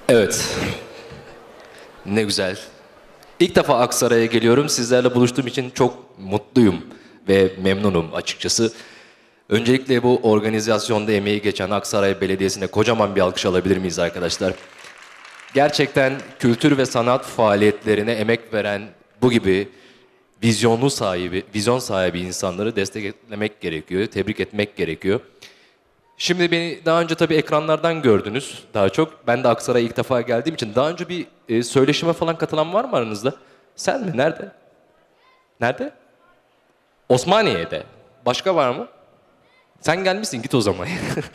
Evet, ne güzel. İlk defa Aksaray'a geliyorum. Sizlerle buluştuğum için çok mutluyum ve memnunum açıkçası. Öncelikle bu organizasyonda emeği geçen Aksaray Belediyesi'ne kocaman bir alkış alabilir miyiz arkadaşlar? Gerçekten kültür ve sanat faaliyetlerine emek veren bu gibi vizyon sahibi insanları desteklemek gerekiyor, tebrik etmek gerekiyor. Şimdi beni daha önce tabii ekranlardan gördünüz daha çok. Ben de Aksaray'a ilk defa geldiğim için daha önce bir söyleşime falan katılan var mı aranızda? Sen mi? Nerede? Nerede? Osmaniye'de. Başka var mı? Sen gelmişsin git o zaman.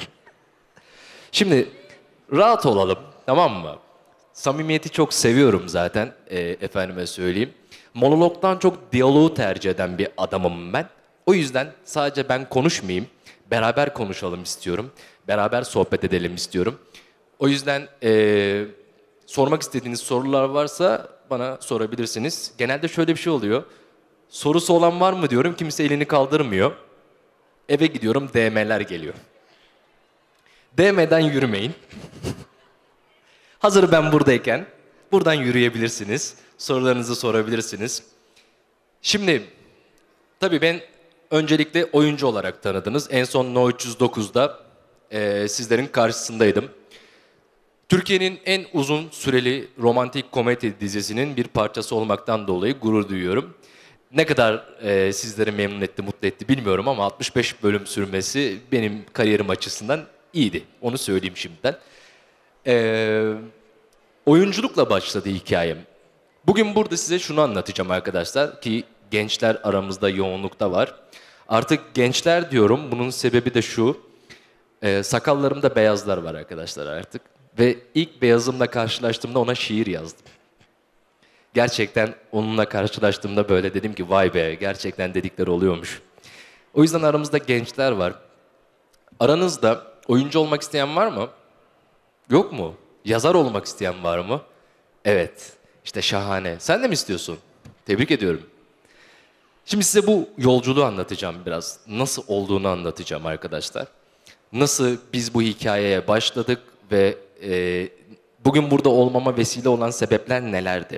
Şimdi rahat olalım tamam mı? Samimiyeti çok seviyorum zaten efendime söyleyeyim. Monologdan çok diyaloğu tercih eden bir adamım ben. O yüzden sadece ben konuşmayayım. Beraber konuşalım istiyorum. Beraber sohbet edelim istiyorum. O yüzden sormak istediğiniz sorular varsa bana sorabilirsiniz. Genelde şöyle bir şey oluyor. Sorusu olan var mı diyorum. Kimse elini kaldırmıyor. Eve gidiyorum DM'ler geliyor. DM'den yürümeyin. Hazır ben buradayken buradan yürüyebilirsiniz. Sorularınızı sorabilirsiniz. Şimdi tabii ben öncelikle oyuncu olarak tanıdınız. En son No 309'da sizlerin karşısındaydım. Türkiye'nin en uzun süreli romantik komedi dizisinin bir parçası olmaktan dolayı gurur duyuyorum. Ne kadar sizleri memnun etti, mutlu etti bilmiyorum ama 65 bölüm sürmesi benim kariyerim açısından iyiydi. Onu söyleyeyim şimdiden. E, Oyunculukla başladı hikayem. Bugün burada size şunu anlatacağım arkadaşlar ki gençler aramızda yoğunlukta var. Artık gençler diyorum, bunun sebebi de şu. Sakallarımda beyazlar var arkadaşlar artık. Ve ilk beyazımla karşılaştığımda ona şiir yazdım. Gerçekten onunla karşılaştığımda böyle dedim ki vay be gerçekten dedikleri oluyormuş. O yüzden aramızda gençler var. Aranızda oyuncu olmak isteyen var mı? Yok mu? Yazar olmak isteyen var mı? Evet. İşte şahane. Sen de mi istiyorsun? Tebrik ediyorum. Şimdi size bu yolculuğu anlatacağım biraz. Nasıl olduğunu anlatacağım arkadaşlar. Nasıl biz bu hikayeye başladık ve bugün burada olmama vesile olan sebepler nelerdi?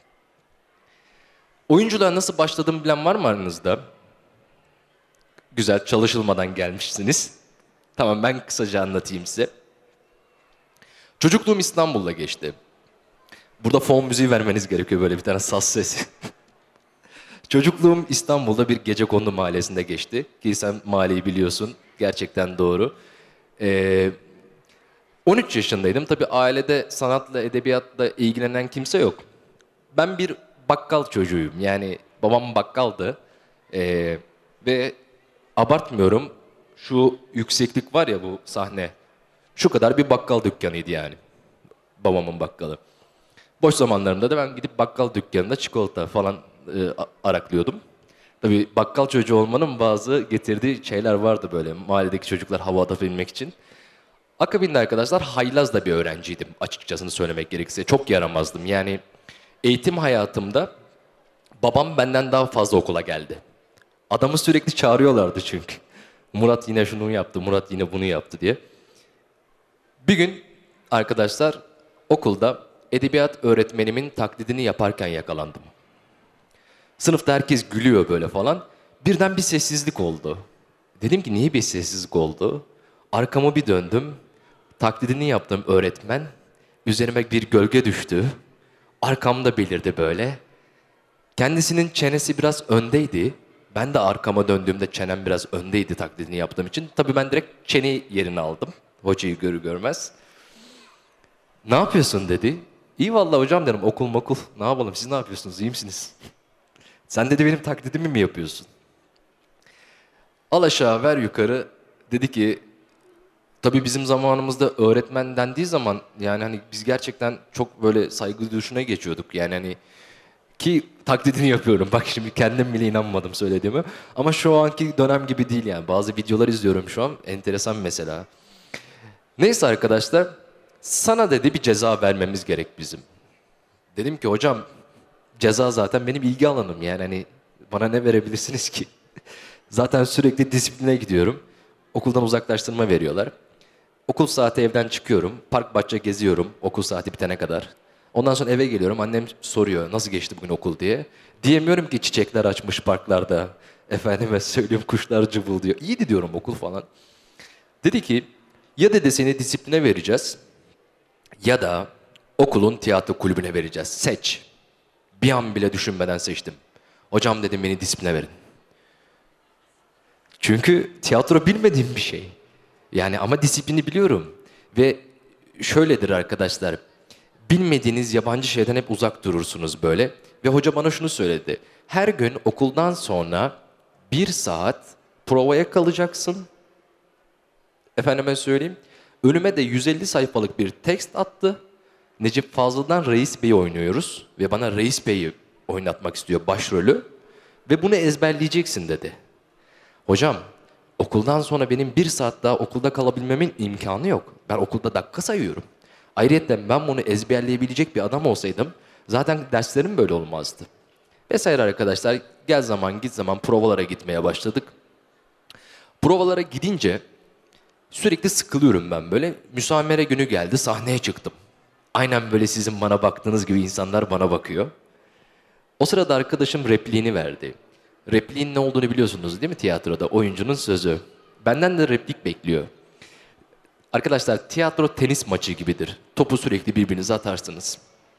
Oyunculuğa nasıl başladığımı bilen var mı aranızda? Güzel, çalışılmadan gelmişsiniz. Tamam ben kısaca anlatayım size. Çocukluğum İstanbul'da geçti. Burada fon müziği vermeniz gerekiyor böyle bir tane saz sesi. Çocukluğum İstanbul'da bir gecekondu mahallesinde geçti. Ki sen mahalleyi biliyorsun. Gerçekten doğru. Ee, 13 yaşındaydım. Tabii ailede sanatla, edebiyatla ilgilenen kimse yok. Ben bir bakkal çocuğuyum. Yani babam bakkaldı. Ve abartmıyorum. Şu yükseklik var ya bu sahne. Şu kadar bir bakkal dükkanıydı yani. Babamın bakkalı. Boş zamanlarımda da ben gidip bakkal dükkanında çikolata falan araklıyordum. Tabii bakkal çocuğu olmanın bazı getirdiği şeyler vardı böyle mahalledeki çocuklar havada bilmek için. Akabinde arkadaşlar haylaz da bir öğrenciydim açıkçası söylemek gerekirse. Çok yaramazdım yani eğitim hayatımda babam benden daha fazla okula geldi. Adamı sürekli çağırıyorlardı çünkü. Murat yine şunu yaptı, Murat yine bunu yaptı diye. Bir gün arkadaşlar okulda edebiyat öğretmenimin taklidini yaparken yakalandım. Sınıfta herkes gülüyor böyle falan. Birden bir sessizlik oldu. Dedim ki niye bir sessizlik oldu? Arkama bir döndüm. Taklidini yaptım öğretmen. Üzerime bir gölge düştü. Arkamda belirdi böyle. Kendisinin çenesi biraz öndeydi. Ben de arkama döndüğümde çenem biraz öndeydi taklidini yaptığım için. Tabii ben direkt çene yerini aldım. Hocayı görür görmez. Ne yapıyorsun dedi. İyi vallahi hocam dedim okul makul. Ne yapalım siz ne yapıyorsunuz iyi misiniz? Sen dedi benim taklidimi mi yapıyorsun? Al aşağı ver yukarı. Dedi ki tabii bizim zamanımızda öğretmen dendiği zaman yani hani biz gerçekten çok böyle saygı duruşuna geçiyorduk. Yani hani ki taklidini yapıyorum. Bak şimdi kendim bile inanmadım söylediğime. Ama şu anki dönem gibi değil yani. Bazı videolar izliyorum şu an. Enteresan mesela. Neyse arkadaşlar. Sana dedi bir ceza vermemiz gerek bizim. Dedim ki hocam ceza zaten benim ilgi alanım yani hani bana ne verebilirsiniz ki? Zaten sürekli disipline gidiyorum. Okuldan uzaklaştırma veriyorlar. Okul saati evden çıkıyorum. Park bahçe geziyorum okul saati bitene kadar. Ondan sonra eve geliyorum. Annem soruyor nasıl geçti bugün okul diye. Diyemiyorum ki çiçekler açmış parklarda. Efendime söyleyeyim kuşlar cıvıldıyor. İyiydi diyorum okul falan. Dedi ki ya dedi seni disipline vereceğiz ya da okulun tiyatro kulübüne vereceğiz. Seç. Bir an bile düşünmeden seçtim. Hocam dedim beni disipline verin. Çünkü tiyatro bilmediğim bir şey. Yani ama disiplini biliyorum. Ve şöyledir arkadaşlar. Bilmediğiniz yabancı şeyden hep uzak durursunuz böyle. Ve hoca bana şunu söyledi. Her gün okuldan sonra 1 saat provaya kalacaksın. Efendime söyleyeyim. Önüme de 150 sayfalık bir tekst attı. Necip Fazıl'dan Reis Bey'i oynuyoruz. Ve bana Reis Bey'i oynatmak istiyor başrolü. Ve bunu ezberleyeceksin dedi. Hocam okuldan sonra benim 1 saat daha okulda kalabilmemin imkanı yok. Ben okulda dakika sayıyorum. Ayrıca ben bunu ezberleyebilecek bir adam olsaydım zaten derslerim böyle olmazdı. Vesaire arkadaşlar gel zaman git zaman provalara gitmeye başladık. Provalara gidince sürekli sıkılıyorum ben böyle. Müsamere günü geldi sahneye çıktım. Aynen böyle sizin bana baktığınız gibi insanlar bana bakıyor. O sırada arkadaşım repliğini verdi. Repliğin ne olduğunu biliyorsunuz değil mi tiyatroda? Oyuncunun sözü. Benden de replik bekliyor. Arkadaşlar tiyatro tenis maçı gibidir. Topu sürekli birbirinize atarsınız.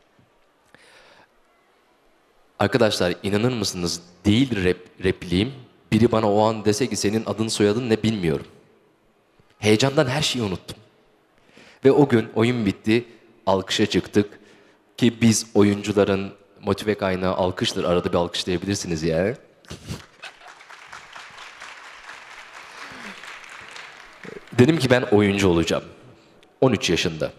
Arkadaşlar inanır mısınız değil repliğim. Biri bana o an dese ki senin adın soyadın ne bilmiyorum. Heyecandan her şeyi unuttum. Ve o gün oyun bitti. Alkışa çıktık. Ki biz oyuncuların motive kaynağı alkıştır. Arada bir alkışlayabilirsiniz yani. Dedim ki ben oyuncu olacağım. 13 yaşında.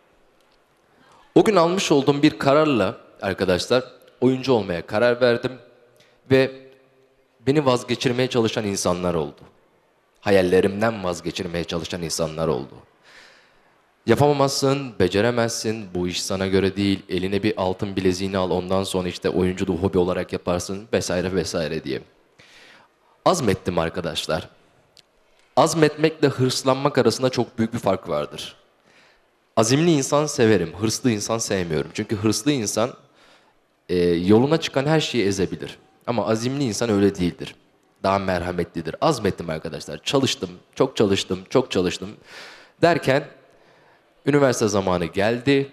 O gün almış olduğum bir kararla arkadaşlar oyuncu olmaya karar verdim. Ve beni vazgeçirmeye çalışan insanlar oldu. Hayallerimden vazgeçirmeye çalışan insanlar oldu. Yapamazsın, beceremezsin, bu iş sana göre değil, eline bir altın bileziğini al ondan sonra işte oyunculuğu hobi olarak yaparsın vesaire vesaire diye. Azmettim arkadaşlar. Azmetmekle hırslanmak arasında çok büyük bir fark vardır. Azimli insan severim, hırslı insan sevmiyorum. Çünkü hırslı insan yoluna çıkan her şeyi ezebilir. Ama azimli insan öyle değildir. Daha merhametlidir. Azmettim arkadaşlar. Çalıştım, çok çalıştım, çok çalıştım. Derken üniversite zamanı geldi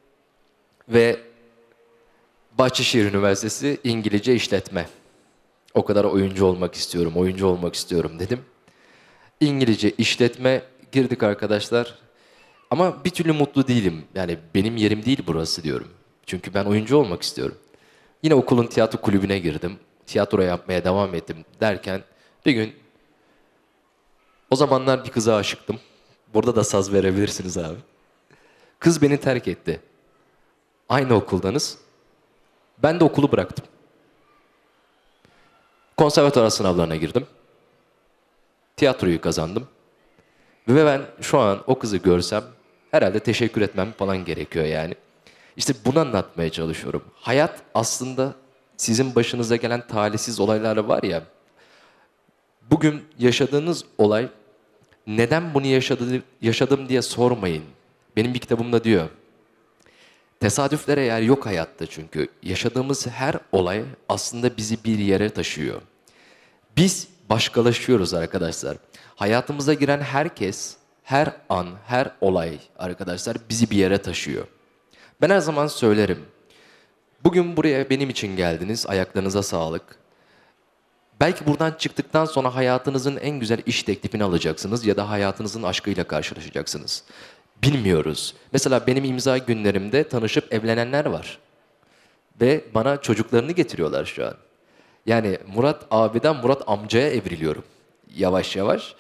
ve Bahçeşehir Üniversitesi İngilizce işletme. O kadar oyuncu olmak istiyorum, oyuncu olmak istiyorum dedim. İngilizce işletme girdik arkadaşlar. Ama bir türlü mutlu değilim. Yani benim yerim değil burası diyorum. Çünkü ben oyuncu olmak istiyorum. Yine okulun tiyatro kulübüne girdim. Tiyatro yapmaya devam ettim derken bir gün o zamanlar bir kıza aşıktım. Burada da saz verebilirsiniz abi. Kız beni terk etti. Aynı okuldanız. Ben de okulu bıraktım. Konservatuvar sınavlarına girdim. Tiyatroyu kazandım. Ve ben şu an o kızı görsem herhalde teşekkür etmem falan gerekiyor yani. İşte bunu anlatmaya çalışıyorum. Hayat aslında sizin başınıza gelen talihsiz olaylar var ya. Bugün yaşadığınız olay neden bunu yaşadım diye sormayın. Benim bir kitabımda diyor. Tesadüflere yer yok hayatta çünkü. Yaşadığımız her olay aslında bizi bir yere taşıyor. Biz başkalaşıyoruz arkadaşlar. Hayatımıza giren herkes, her an, her olay arkadaşlar bizi bir yere taşıyor. Ben her zaman söylerim. Bugün buraya benim için geldiniz. Ayaklarınıza sağlık. Belki buradan çıktıktan sonra hayatınızın en güzel iş teklifini alacaksınız ya da hayatınızın aşkıyla karşılaşacaksınız. Bilmiyoruz. Mesela benim imza günlerimde tanışıp evlenenler var. Ve bana çocuklarını getiriyorlar şu an. Yani Murat abiden Murat amcaya evriliyorum. Yavaş yavaş.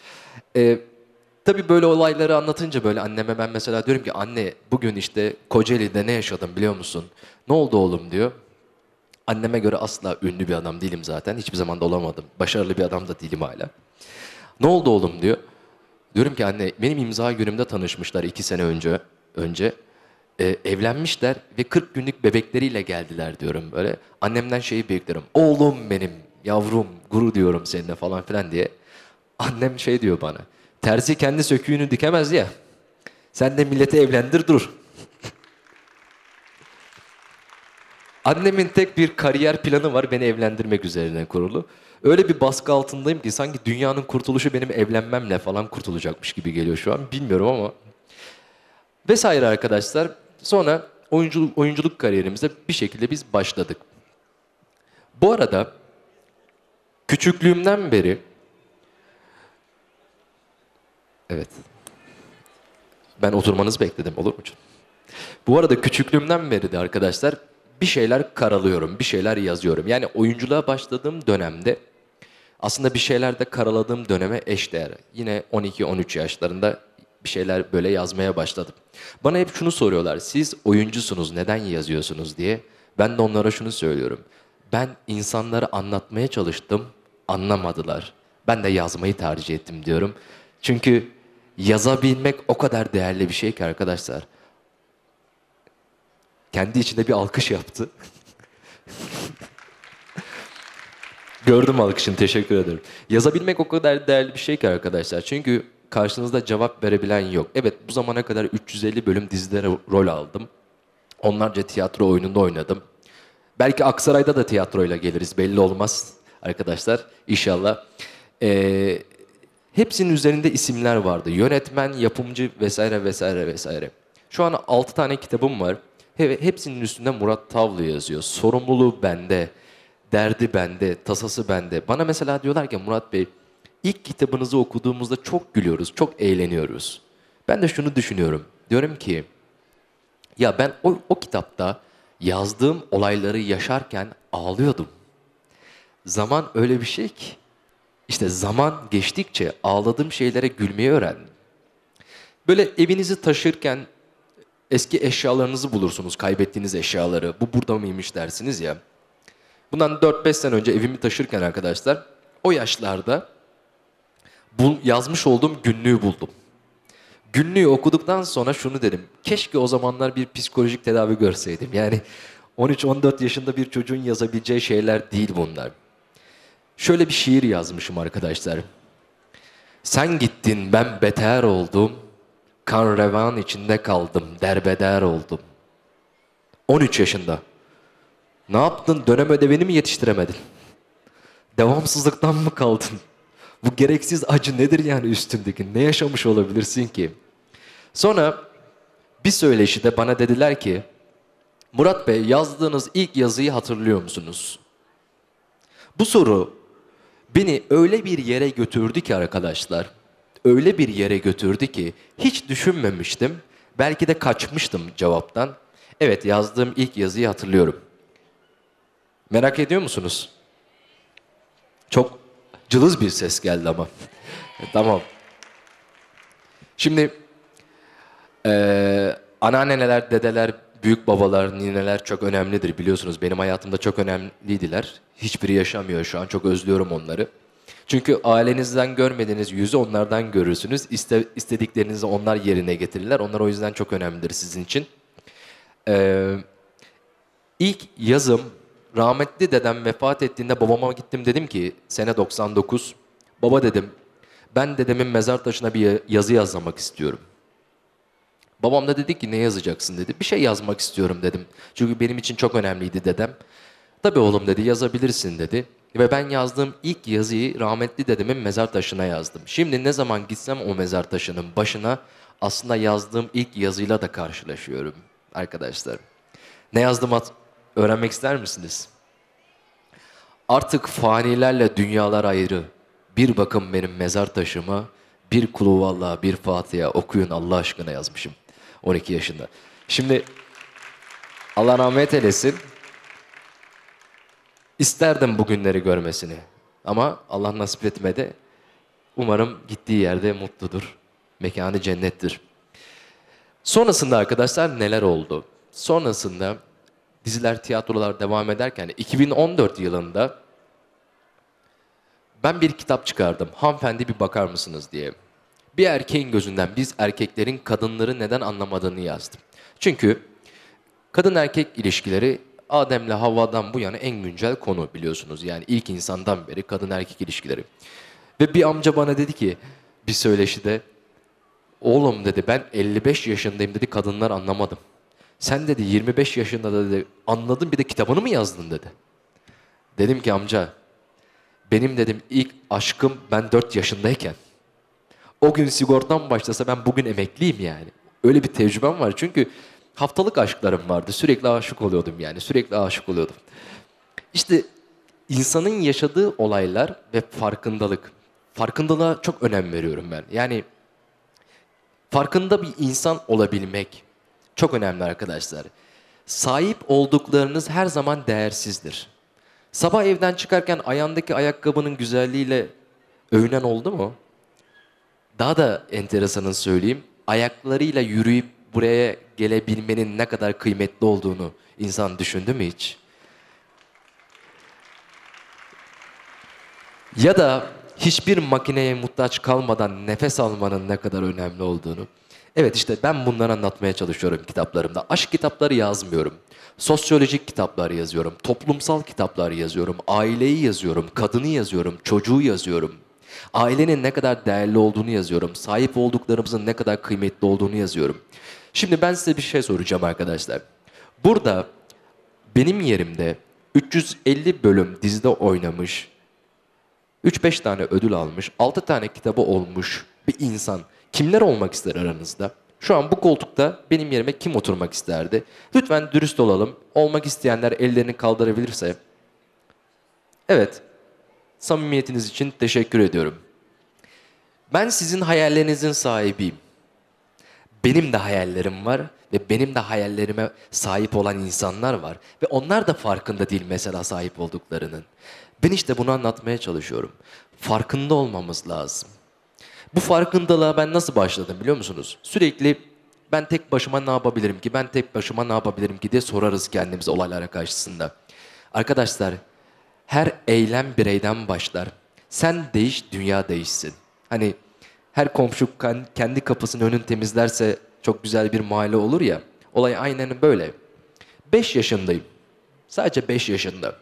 Tabii böyle olayları anlatınca böyle anneme ben mesela diyorum ki anne bugün işte Kocaeli'de ne yaşadım biliyor musun? Ne oldu oğlum diyor. Anneme göre asla ünlü bir adam değilim zaten. Hiçbir zaman da olamadım. Başarılı bir adam da değilim hala. Ne oldu oğlum diyor. Diyorum ki anne benim imza günümde tanışmışlar 2 sene önce. Evlenmişler ve 40 günlük bebekleriyle geldiler diyorum böyle. Annemden şeyi beklerim. Oğlum benim, yavrum, gurur diyorum seninle falan filan diye. Annem şey diyor bana. Terzi kendi söküğünü dikemez ya. Sen de milleti evlendir dur. Annemin tek bir kariyer planı var, beni evlendirmek üzerine kurulu. Öyle bir baskı altındayım ki sanki dünyanın kurtuluşu benim evlenmemle falan kurtulacakmış gibi geliyor şu an. Bilmiyorum ama. Vesaire arkadaşlar. Sonra oyunculuk kariyerimize bir şekilde biz başladık. Bu arada küçüklüğümden beri, evet, ben oturmanızı bekledim, olur mu canım? Bu arada küçüklüğümden beri de arkadaşlar bir şeyler karalıyorum, bir şeyler yazıyorum. Yani oyunculuğa başladığım dönemde aslında bir şeyler de karaladığım döneme eşdeğer. Yine 12-13 yaşlarında bir şeyler böyle yazmaya başladım. Bana hep şunu soruyorlar, siz oyuncusunuz neden yazıyorsunuz diye. Ben de onlara şunu söylüyorum. Ben insanlara anlatmaya çalıştım, anlamadılar. Ben de yazmayı tercih ettim diyorum. Çünkü yazabilmek o kadar değerli bir şey ki arkadaşlar. Kendi içinde bir alkış yaptı. Gördüm alkışını, teşekkür ederim. Yazabilmek o kadar değerli bir şey ki arkadaşlar. Çünkü karşınızda cevap verebilen yok. Evet, bu zamana kadar 350 bölüm dizide rol aldım. Onlarca tiyatro oyununda oynadım. Belki Aksaray'da da tiyatroyla geliriz, belli olmaz arkadaşlar. İnşallah. Hepsinin üzerinde isimler vardı. Yönetmen, yapımcı vesaire vesaire vesaire. Şu an 6 tane kitabım var. Hepsinin üstünde Murat Tavlı yazıyor. Sorumluluğu bende, derdi bende, tasası bende. Bana mesela diyorlar ki Murat Bey, ilk kitabınızı okuduğumuzda çok gülüyoruz, çok eğleniyoruz. Ben de şunu düşünüyorum. Diyorum ki, ya ben o kitapta yazdığım olayları yaşarken ağlıyordum. Zaman öyle bir şey ki. İşte zaman geçtikçe ağladığım şeylere gülmeyi öğrendim. Böyle evinizi taşırken eski eşyalarınızı bulursunuz, kaybettiğiniz eşyaları. Bu burada mıymış dersiniz ya. Bundan 4-5 sene önce evimi taşırken arkadaşlar, o yaşlarda yazmış olduğum günlüğü buldum. Günlüğü okuduktan sonra şunu dedim. Keşke o zamanlar bir psikolojik tedavi görseydim. Yani 13-14 yaşında bir çocuğun yazabileceği şeyler değil bunlar. Şöyle bir şiir yazmışım arkadaşlar. Sen gittin ben beter oldum. Kan revan içinde kaldım. Derbeder oldum. 13 yaşında. Ne yaptın? Dönem ödevini mi yetiştiremedin? Devamsızlıktan mı kaldın? Bu gereksiz acı nedir yani üstündeki? Ne yaşamış olabilirsin ki? Sonra bir söyleşide bana dediler ki, Murat Bey, yazdığınız ilk yazıyı hatırlıyor musunuz? Bu soru beni öyle bir yere götürdü ki arkadaşlar, öyle bir yere götürdü ki hiç düşünmemiştim. Belki de kaçmıştım cevaptan. Evet, yazdığım ilk yazıyı hatırlıyorum. Merak ediyor musunuz? Çok cılız bir ses geldi ama. Tamam. Şimdi anneanneler, dedeler, büyük babalar, nineler çok önemlidir biliyorsunuz. Benim hayatımda çok önemliydiler. Hiçbiri yaşamıyor şu an. Çok özlüyorum onları. Çünkü ailenizden görmediğiniz yüzü onlardan görürsünüz. İstediklerinizi onlar yerine getirirler. Onlar o yüzden çok önemlidir sizin için. İlk yazım, rahmetli dedem vefat ettiğinde babama gittim, dedim ki sene 99. Baba dedim, ben dedemin mezar taşına bir yazı yazmak istiyorum. Babam da dedi ki ne yazacaksın dedi. Bir şey yazmak istiyorum dedim. Çünkü benim için çok önemliydi dedem. Tabii oğlum dedi, yazabilirsin dedi. Ve ben yazdığım ilk yazıyı rahmetli dedemin mezar taşına yazdım. Şimdi ne zaman gitsem o mezar taşının başına aslında yazdığım ilk yazıyla da karşılaşıyorum arkadaşlar. Ne yazdım öğrenmek ister misiniz? Artık fanilerle dünyalar ayrı. Bir bakın benim mezar taşıma, bir kulu vallahi bir Fatiha okuyun Allah aşkına yazmışım. 12 yaşında. Şimdi Allah rahmet eylesin. İsterdim bu günleri görmesini. Ama Allah nasip etmedi. Umarım gittiği yerde mutludur. Mekanı cennettir. Sonrasında arkadaşlar neler oldu? Sonrasında diziler, tiyatrolar devam ederken 2014 yılında ben bir kitap çıkardım. Hanımefendi bir bakar mısınız diye. Bir erkeğin gözünden biz erkeklerin kadınları neden anlamadığını yazdım. Çünkü kadın erkek ilişkileri Adem'le Havva'dan bu yana en güncel konu biliyorsunuz. Yani ilk insandan beri kadın erkek ilişkileri. Ve bir amca bana dedi ki bir söyleşide, Oğlum dedi ben 55 yaşındayım dedi kadınlar anlamadım. Sen dedi 25 yaşında da dedi anladın bir de kitabını mı yazdın dedi. Dedim ki amca benim dedim ilk aşkım ben 4 yaşındayken. O gün sigortam başlasa ben bugün emekliyim yani. Öyle bir tecrübem var çünkü haftalık aşklarım vardı. Sürekli aşık oluyordum yani sürekli aşık oluyordum. İşte insanın yaşadığı olaylar ve farkındalık. Farkındalığa çok önem veriyorum ben. Yani farkında bir insan olabilmek çok önemli arkadaşlar. Sahip olduklarınız her zaman değersizdir. Sabah evden çıkarken ayağındaki ayakkabının güzelliğiyle övünen oldu mu? Daha da enteresanını söyleyeyim. Ayaklarıyla yürüyüp buraya gelebilmenin ne kadar kıymetli olduğunu insan düşündü mü hiç? Ya da hiçbir makineye muhtaç kalmadan nefes almanın ne kadar önemli olduğunu. Evet işte ben bunları anlatmaya çalışıyorum kitaplarımda. Aşk kitapları yazmıyorum. Sosyolojik kitaplar yazıyorum. Toplumsal kitaplar yazıyorum. Aileyi yazıyorum. Kadını yazıyorum. Çocuğu yazıyorum. Ailenin ne kadar değerli olduğunu yazıyorum. Sahip olduklarımızın ne kadar kıymetli olduğunu yazıyorum. Şimdi ben size bir şey soracağım arkadaşlar. Burada benim yerimde 350 bölüm dizide oynamış, 3-5 tane ödül almış, 6 tane kitabı olmuş bir insan kimler olmak ister aranızda? Şu an bu koltukta benim yerime kim oturmak isterdi? Lütfen dürüst olalım. Olmak isteyenler ellerini kaldırabilirse. Evet, samimiyetiniz için teşekkür ediyorum. Ben sizin hayallerinizin sahibiyim. Benim de hayallerim var ve benim de hayallerime sahip olan insanlar var. Ve onlar da farkında değil mesela sahip olduklarının. Ben işte bunu anlatmaya çalışıyorum. Farkında olmamız lazım. Bu farkındalığa ben nasıl başladım biliyor musunuz? Sürekli ben tek başıma ne yapabilirim ki, ben tek başıma ne yapabilirim ki diye sorarız kendimize olaylara karşısında. Arkadaşlar, her eylem bireyden başlar. Sen değiş, dünya değişsin. Hani her komşu kendi kapısının önünü temizlerse çok güzel bir mahalle olur ya. Olay aynen böyle. 5 yaşındayım. Sadece 5 yaşında.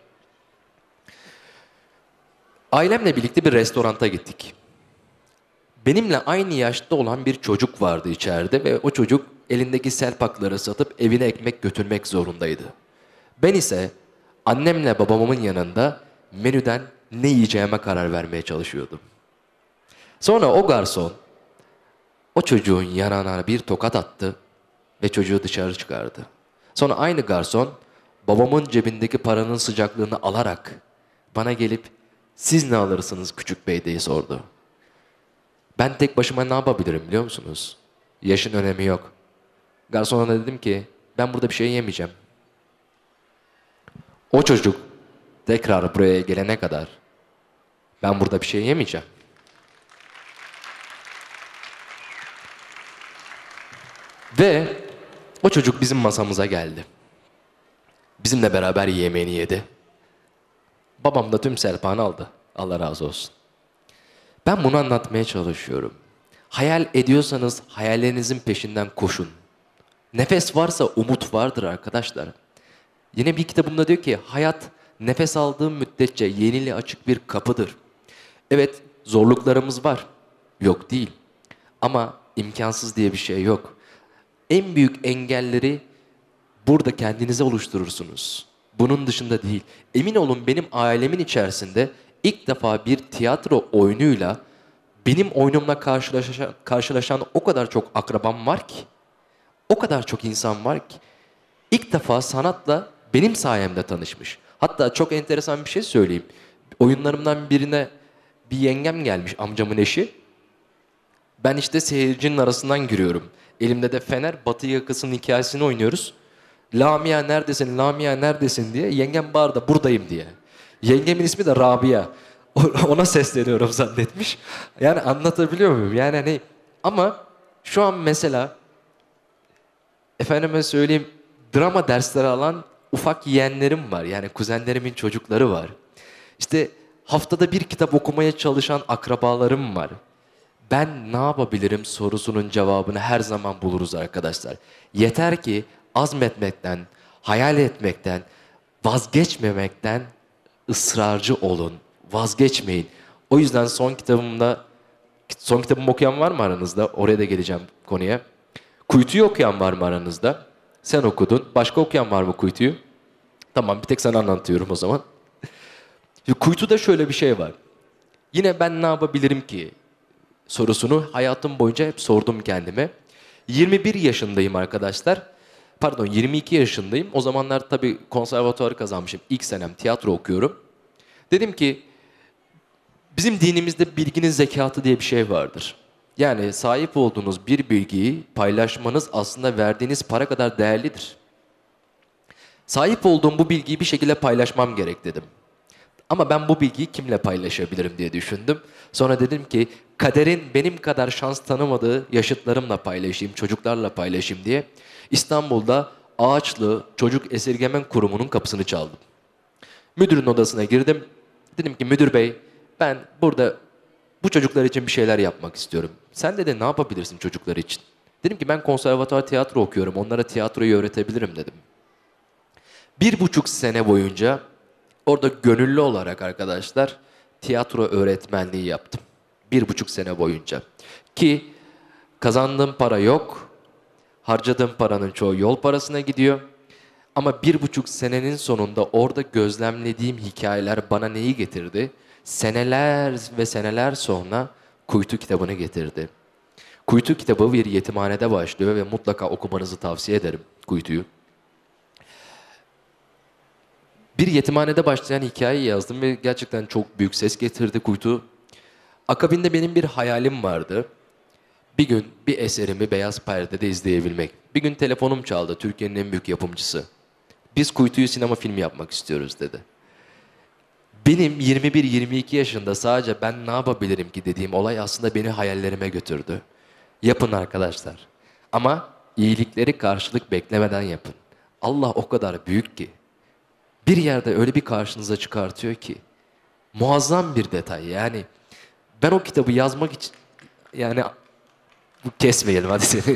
Ailemle birlikte bir restoranta gittik. Benimle aynı yaşta olan bir çocuk vardı içeride ve o çocuk elindeki selpakları satıp evine ekmek götürmek zorundaydı. Ben ise annemle babamın yanında menüden ne yiyeceğime karar vermeye çalışıyordum. Sonra o garson o çocuğun yanağına bir tokat attı ve çocuğu dışarı çıkardı. Sonra aynı garson babamın cebindeki paranın sıcaklığını alarak bana gelip siz ne alırsınız küçük bey diye sordu. Ben tek başıma ne yapabilirim biliyor musunuz? Yaşın önemi yok. Garsona da dedim ki ben burada bir şey yemeyeceğim. O çocuk tekrar buraya gelene kadar ben burada bir şey yemeyeceğim. Ve o çocuk bizim masamıza geldi. Bizimle beraber yemeğini yedi. Babam da tüm serpağını aldı. Allah razı olsun. Ben bunu anlatmaya çalışıyorum. Hayal ediyorsanız hayallerinizin peşinden koşun. Nefes varsa umut vardır arkadaşlar. Yine bir kitabımda diyor ki hayat nefes aldığım müddetçe yeniliğe açık bir kapıdır. Evet zorluklarımız var. Yok değil. Ama imkansız diye bir şey yok. En büyük engelleri burada kendinize oluşturursunuz. Bunun dışında değil. Emin olun benim ailemin içerisinde ilk defa bir tiyatro oyunuyla benim oyunumla karşılaşan o kadar çok akrabam var ki, o kadar çok insan var ki, ilk defa sanatla benim sayemde tanışmış. Hatta çok enteresan bir şey söyleyeyim. Oyunlarımdan birine bir yengem gelmiş, amcamın eşi. Ben işte seyircinin arasından giriyorum. Elimde de fener, Batı yakasının hikayesini oynuyoruz. Lamia neredesin, Lamia neredesin diye. Yengem bağırdı, buradayım diye. Yengemin ismi de Rabia. Ona sesleniyorum zannetmiş. Yani anlatabiliyor muyum? Yani hani ama şu an mesela efendime söyleyeyim drama dersleri alan ufak yeğenlerim var. Yani kuzenlerimin çocukları var. İşte haftada bir kitap okumaya çalışan akrabalarım var. Ben ne yapabilirim sorusunun cevabını her zaman buluruz arkadaşlar. Yeter ki azmetmekten, hayal etmekten, vazgeçmemekten ısrarcı olun. Vazgeçmeyin. O yüzden son kitabımda Son kitabımı okuyan var mı aranızda? Oraya da geleceğim konuya. Kuytu'yu okuyan var mı aranızda? Sen okudun. Başka okuyan var mı Kuytu'yu? Tamam, bir tek sana anlatıyorum o zaman. Şimdi Kuytu'da şöyle bir şey var. Yine ben ne yapabilirim ki sorusunu hayatım boyunca hep sordum kendime. 21 yaşındayım arkadaşlar. Pardon, 22 yaşındayım. O zamanlar tabii konservatuvarı kazanmışım. İlk senem tiyatro okuyorum. Dedim ki bizim dinimizde bilginin zekatı diye bir şey vardır. Yani sahip olduğunuz bir bilgiyi paylaşmanız aslında verdiğiniz para kadar değerlidir. Sahip olduğum bu bilgiyi bir şekilde paylaşmam gerek dedim. Ama ben bu bilgiyi kimle paylaşabilirim diye düşündüm. Sonra dedim ki kaderin benim kadar şans tanımadığı yaşıtlarımla paylaşayım, çocuklarla paylaşayım diye İstanbul'da Ağaçlı Çocuk Esirgemen Kurumu'nun kapısını çaldım. Müdürün odasına girdim. Dedim ki müdür bey, ben burada bu çocuklar için bir şeyler yapmak istiyorum. Sen de ne yapabilirsin çocuklar için? Dedim ki ben konservatuvar tiyatro okuyorum. Onlara tiyatroyu öğretebilirim dedim. 1,5 sene boyunca orada gönüllü olarak arkadaşlar tiyatro öğretmenliği yaptım. 1,5 sene boyunca. Ki kazandığım para yok. Harcadığım paranın çoğu yol parasına gidiyor. Ama 1,5 senenin sonunda orada gözlemlediğim hikayeler bana neyi getirdi? Seneler ve seneler sonra Kuytu kitabını getirdi. Kuytu kitabı bir yetimhanede başlıyor ve mutlaka okumanızı tavsiye ederim Kuytu'yu. Bir yetimhanede başlayan hikayeyi yazdım ve gerçekten çok büyük ses getirdi Kuytu. Akabinde benim bir hayalim vardı. Bir gün bir eserimi beyaz perdede izleyebilmek. Bir gün telefonum çaldı, Türkiye'nin en büyük yapımcısı. Biz Kuytu'yu sinema filmi yapmak istiyoruz dedi. Benim 21-22 yaşında sadece ben ne yapabilirim ki dediğim olay aslında beni hayallerime götürdü. Yapın arkadaşlar. Ama iyilikleri karşılık beklemeden yapın. Allah o kadar büyük ki. Bir yerde öyle bir karşınıza çıkartıyor ki. Muazzam bir detay yani. Ben o kitabı yazmak için yani kesmeyelim hadi seni.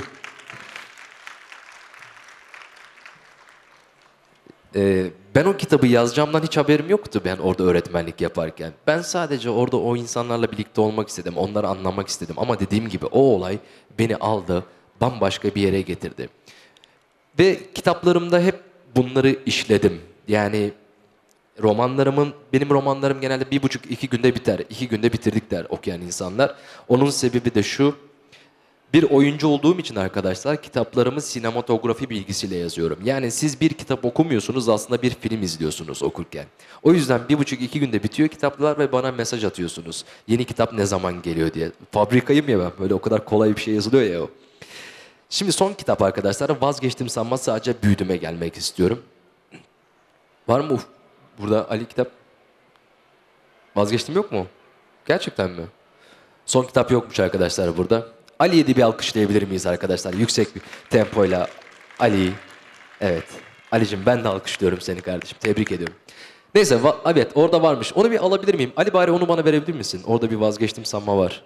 Ben o kitabı yazacağımdan hiç haberim yoktu ben orada öğretmenlik yaparken. Ben sadece orada o insanlarla birlikte olmak istedim, onları anlamak istedim. Ama dediğim gibi o olay beni aldı, bambaşka bir yere getirdi. Ve kitaplarımda hep bunları işledim. Yani benim romanlarım genelde 1,5-2 günde biter. 2 günde bitirdik der okuyan insanlar. Onun sebebi de şu. Bir oyuncu olduğum için arkadaşlar kitaplarımı sinematografi bilgisiyle yazıyorum. Yani siz bir kitap okumuyorsunuz aslında bir film izliyorsunuz okurken. O yüzden 1,5-2 günde bitiyor kitaplar ve bana mesaj atıyorsunuz. Yeni kitap ne zaman geliyor diye. Fabrikayım ya ben, böyle o kadar kolay bir şey yazılıyor ya o. Şimdi son kitap arkadaşlar, vazgeçtim sanma sadece büyüdüme gelmek istiyorum. Var mı burada Ali kitap? Vazgeçtim yok mu? Gerçekten mi? Son kitap yokmuş arkadaşlar burada. Ali'ye de bir alkışlayabilir miyiz arkadaşlar? Yüksek bir tempoyla Ali'yi. Evet. Ali'cim ben de alkışlıyorum seni kardeşim. Tebrik ediyorum. Neyse evet orada varmış. Onu bir alabilir miyim? Ali bari onu bana verebilir misin? Orada bir vazgeçtim sanma var.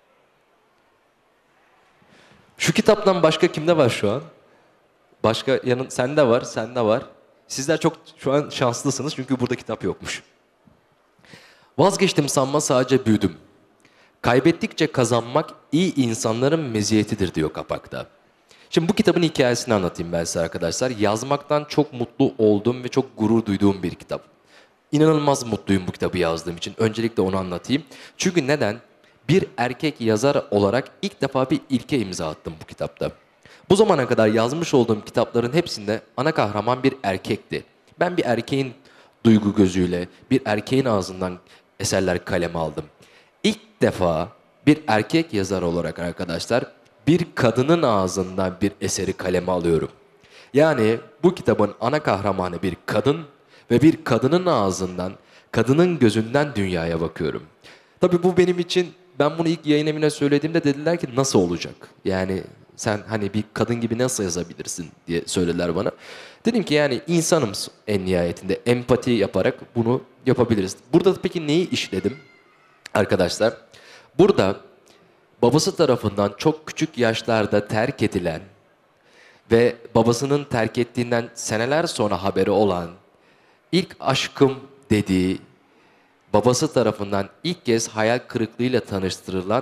Şu kitaptan başka kimde var şu an? Başka sende var, sende var. Sizler çok şu an şanslısınız çünkü burada kitap yokmuş. Vazgeçtim sanma sadece büyüdüm. Kaybettikçe kazanmak iyi insanların meziyetidir diyor kapakta. Şimdi bu kitabın hikayesini anlatayım ben size arkadaşlar. Yazmaktan çok mutlu olduğum ve çok gurur duyduğum bir kitap. İnanılmaz mutluyum bu kitabı yazdığım için. Öncelikle onu anlatayım. Çünkü neden? Bir erkek yazar olarak ilk defa bir ilke imza attım bu kitapta. Bu zamana kadar yazmış olduğum kitapların hepsinde ana kahraman bir erkekti. Ben bir erkeğin duygu gözüyle, bir erkeğin ağzından eserler kaleme aldım. İlk defa bir erkek yazar olarak arkadaşlar bir kadının ağzından bir eseri kaleme alıyorum. Yani bu kitabın ana kahramanı bir kadın ve bir kadının ağzından, kadının gözünden dünyaya bakıyorum. Tabii bu benim için, ben bunu ilk yayın evine söylediğimde dediler ki nasıl olacak? Yani sen hani bir kadın gibi nasıl yazabilirsin diye söylediler bana. Dedim ki yani insanım en nihayetinde, empati yaparak bunu yapabiliriz. Burada peki neyi işledim? Arkadaşlar, burada babası tarafından çok küçük yaşlarda terk edilen ve babasının terk ettiğinden seneler sonra haberi olan, ilk aşkım dediği, babası tarafından ilk kez hayal kırıklığıyla tanıştırılan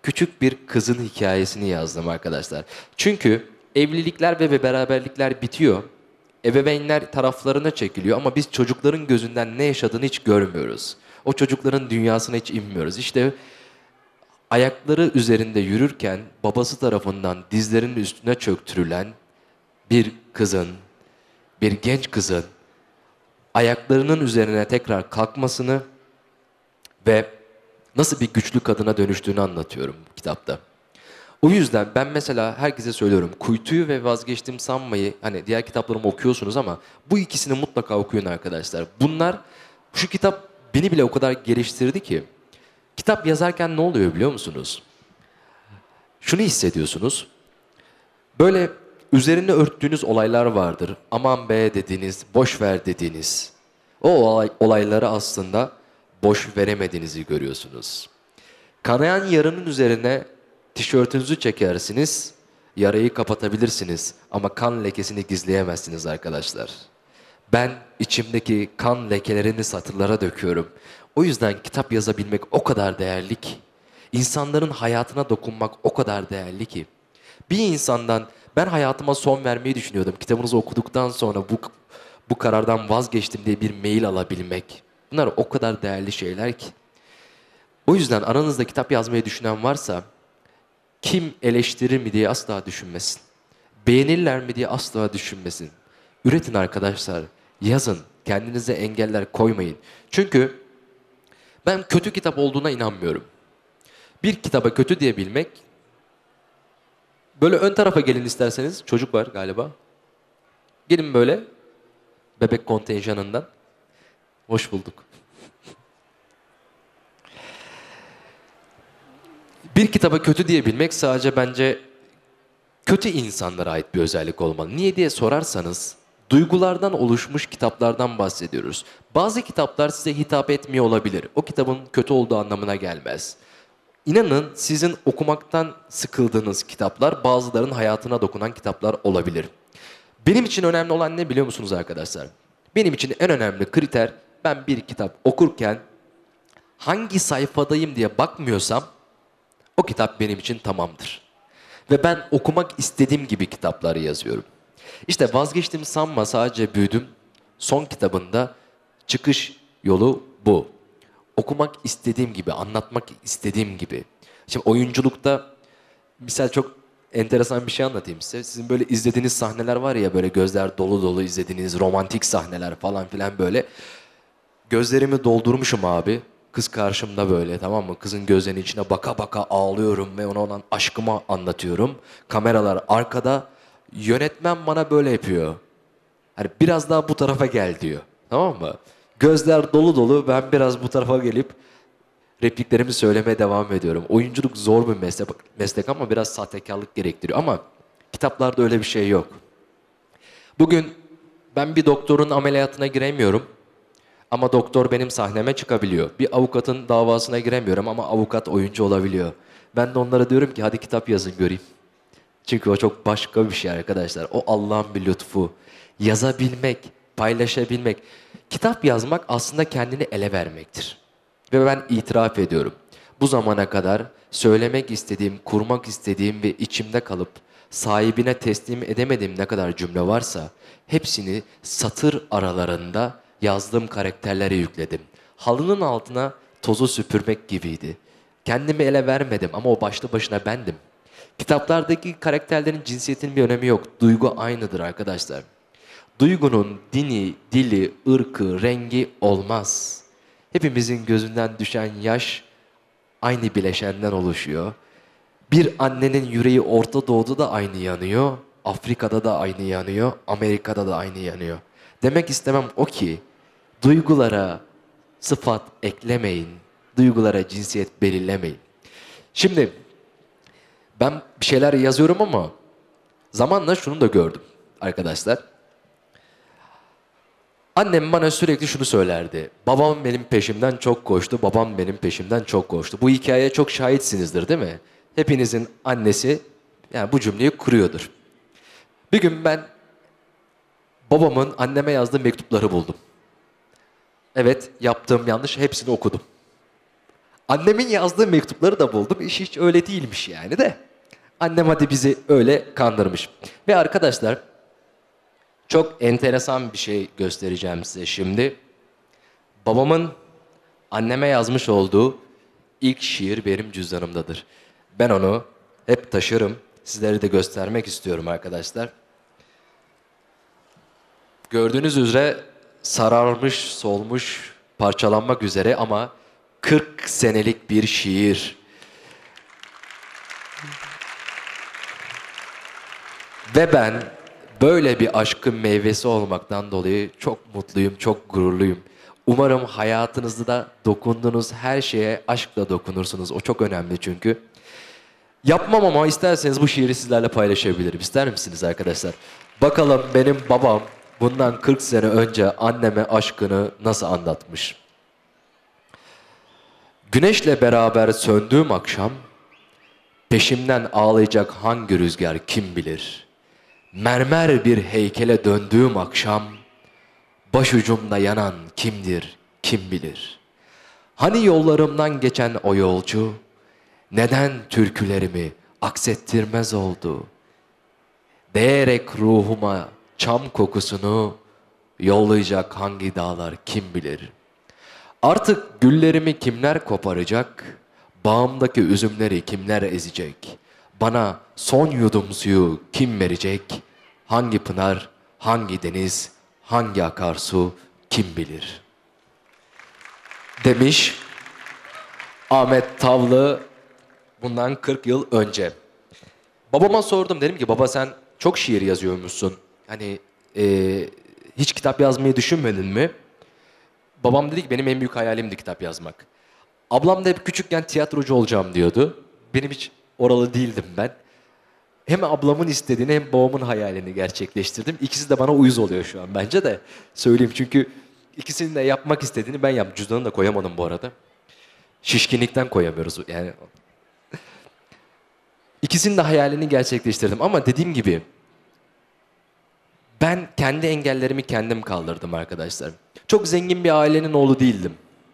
küçük bir kızın hikayesini yazdım arkadaşlar. Çünkü evlilikler ve beraberlikler bitiyor. Ebeveynler taraflarına çekiliyor ama biz çocukların gözünden ne yaşadığını hiç görmüyoruz. O çocukların dünyasına hiç inmiyoruz. İşte ayakları üzerinde yürürken babası tarafından dizlerinin üstüne çöktürülen bir kızın, bir genç kızın ayaklarının üzerine tekrar kalkmasını ve nasıl bir güçlü kadına dönüştüğünü anlatıyorum kitapta. O yüzden ben mesela herkese söylüyorum. Kuytuyu ve Vazgeçtim Sanmayı, hani diğer kitaplarımı okuyorsunuz ama bu ikisini mutlaka okuyun arkadaşlar. Şu kitap beni bile o kadar geliştirdi ki. Kitap yazarken ne oluyor biliyor musunuz? Şunu hissediyorsunuz. Böyle üzerine örttüğünüz olaylar vardır. Aman be dediğiniz, boş ver dediğiniz. Olayları aslında boş veremediğinizi görüyorsunuz. Kanayan yaranın üzerine tişörtünüzü çekersiniz, yarayı kapatabilirsiniz ama kan lekesini gizleyemezsiniz arkadaşlar. Ben içimdeki kan lekelerini satırlara döküyorum. O yüzden kitap yazabilmek o kadar değerli ki. İnsanların hayatına dokunmak o kadar değerli ki. Bir insandan ben hayatıma son vermeyi düşünüyordum. Kitabınızı okuduktan sonra bu karardan vazgeçtim diye bir mail alabilmek. Bunlar o kadar değerli şeyler ki. O yüzden aranızda kitap yazmayı düşünen varsa kim eleştirir mi diye asla düşünmesin. Beğenirler mi diye asla düşünmesin. Üretin arkadaşlar. Yazın. Kendinize engeller koymayın. Çünkü ben kötü kitap olduğuna inanmıyorum. Bir kitaba kötü diyebilmek, böyle ön tarafa gelin isterseniz. Çocuk var galiba. Gelin böyle. Bebek kontenjanından. Hoş bulduk. Bir kitaba kötü diyebilmek sadece bence kötü insanlara ait bir özellik olmalı. Niye diye sorarsanız duygulardan oluşmuş kitaplardan bahsediyoruz. Bazı kitaplar size hitap etmiyor olabilir. O kitabın kötü olduğu anlamına gelmez. İnanın sizin okumaktan sıkıldığınız kitaplar bazılarının hayatına dokunan kitaplar olabilir. Benim için önemli olan ne biliyor musunuz arkadaşlar? Benim için en önemli kriter ben bir kitap okurken hangi sayfadayım diye bakmıyorsam o kitap benim için tamamdır. Ve ben okumak istediğim gibi kitapları yazıyorum. İşte Vazgeçtim Sanma Sadece Büyüdüm son kitabında çıkış yolu bu. Okumak istediğim gibi, anlatmak istediğim gibi. Şimdi oyunculukta misal çok enteresan bir şey anlatayım size. Sizin böyle izlediğiniz sahneler var ya, böyle gözler dolu dolu izlediğiniz romantik sahneler falan filan böyle. Gözlerimi doldurmuşum abi. Kız karşımda böyle, tamam mı? Kızın gözlerinin içine baka baka ağlıyorum ve ona olan aşkımı anlatıyorum. Kameralar arkada. Yönetmen bana böyle yapıyor. Hani biraz daha bu tarafa gel diyor. Tamam mı? Gözler dolu dolu, ben biraz bu tarafa gelip repliklerimi söylemeye devam ediyorum. Oyunculuk zor bir meslek ama biraz sahtekarlık gerektiriyor. Ama kitaplarda öyle bir şey yok. Bugün ben bir doktorun ameliyatına giremiyorum. Ama doktor benim sahneme çıkabiliyor. Bir avukatın davasına giremiyorum ama avukat oyuncu olabiliyor. Ben de onlara diyorum ki hadi kitap yazın göreyim. Çünkü o çok başka bir şey arkadaşlar. O Allah'ın bir lütfu. Yazabilmek, paylaşabilmek. Kitap yazmak aslında kendini ele vermektir. Ve ben itiraf ediyorum. Bu zamana kadar söylemek istediğim, kurmak istediğim ve içimde kalıp sahibine teslim edemediğim ne kadar cümle varsa hepsini satır aralarında yazdığım karakterlere yükledim. Halının altına tozu süpürmek gibiydi. Kendimi ele vermedim ama o başlı başına bendim. Kitaplardaki karakterlerin cinsiyetinin bir önemi yok. Duygu aynıdır arkadaşlar. Duygunun dini, dili, ırkı, rengi olmaz. Hepimizin gözünden düşen yaş aynı bileşenden oluşuyor. Bir annenin yüreği Orta Doğu'da da aynı yanıyor, Afrika'da da aynı yanıyor, Amerika'da da aynı yanıyor. Demek istemem o ki, duygulara sıfat eklemeyin, duygulara cinsiyet belirlemeyin. Şimdi ben bir şeyler yazıyorum ama zamanla şunu da gördüm arkadaşlar. Annem bana sürekli şunu söylerdi. Babam benim peşimden çok koştu, babam benim peşimden çok koştu. Bu hikayeye çok şahitsinizdir değil mi? Hepinizin annesi yani bu cümleyi kuruyordur. Bir gün ben babamın anneme yazdığı mektupları buldum. Evet, yaptığım yanlış hepsini okudum. Annemin yazdığı mektupları da buldum. İş hiç öyle değilmiş yani de. Annem hadi bizi öyle kandırmış. Ve arkadaşlar çok enteresan bir şey göstereceğim size şimdi. Babamın anneme yazmış olduğu ilk şiir benim cüzdanımdadır. Ben onu hep taşırım. Sizlere de göstermek istiyorum arkadaşlar. Gördüğünüz üzere sararmış, solmuş, parçalanmak üzere ama 40 senelik bir şiir. Ve ben böyle bir aşkın meyvesi olmaktan dolayı çok mutluyum, çok gururluyum. Umarım hayatınızda da dokunduğunuz her şeye aşkla dokunursunuz. O çok önemli çünkü. Yapmam ama isterseniz bu şiiri sizlerle paylaşabilirim. İster misiniz arkadaşlar? Bakalım benim babam bundan 40 sene önce anneme aşkını nasıl anlatmış. Güneşle beraber söndüğüm akşam, peşimden ağlayacak hangi rüzgar kim bilir? Mermer bir heykele döndüğüm akşam, başucumda yanan kimdir, kim bilir? Hani yollarımdan geçen o yolcu, neden türkülerimi aksettirmez oldu? Değerek ruhuma çam kokusunu yollayacak hangi dağlar kim bilir? Artık güllerimi kimler koparacak? Bağımdaki üzümleri kimler ezecek? Bana son yudum suyu kim verecek? Hangi pınar, hangi deniz, hangi akarsu kim bilir? Demiş Ahmet Tavlı bundan 40 yıl önce. Babama sordum, dedim ki baba sen çok şiir yazıyormuşsun. Hani hiç kitap yazmayı düşünmedin mi? Babam dedi ki benim en büyük hayalimdi kitap yazmak. Ablam da hep küçükken tiyatrocu olacağım diyordu. Benim hiç oralı değildim ben. Hem ablamın istediğini hem babamın hayalini gerçekleştirdim. İkisi de bana uyuz oluyor şu an bence de. Söyleyeyim çünkü ikisinin de yapmak istediğini ben yaptım. Cüzdanını da koyamadım bu arada. Şişkinlikten koyamıyoruz yani. İkisinin de hayalini gerçekleştirdim ama dediğim gibi ben kendi engellerimi kendim kaldırdım arkadaşlar. Çok zengin bir ailenin oğlu değildim.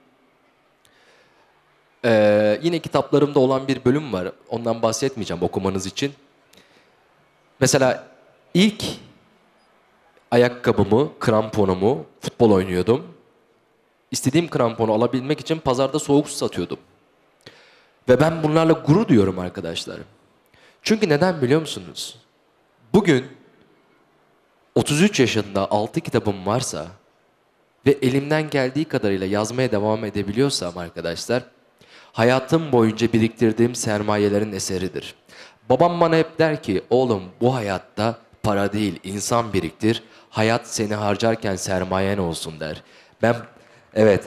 Yine kitaplarımda olan bir bölüm var. Ondan bahsetmeyeceğim okumanız için. Mesela ilk ayakkabımı, kramponumu futbol oynuyordum. İstediğim kramponu alabilmek için pazarda soğuk su satıyordum. Ve ben bunlarla gurur duyuyorum arkadaşlar. Çünkü neden biliyor musunuz? Bugün 33 yaşında 6 kitabım varsa ve elimden geldiği kadarıyla yazmaya devam edebiliyorsam arkadaşlar, hayatım boyunca biriktirdiğim sermayelerin eseridir. Babam bana hep der ki, oğlum bu hayatta para değil insan biriktir, hayat seni harcarken sermayen olsun der. Evet,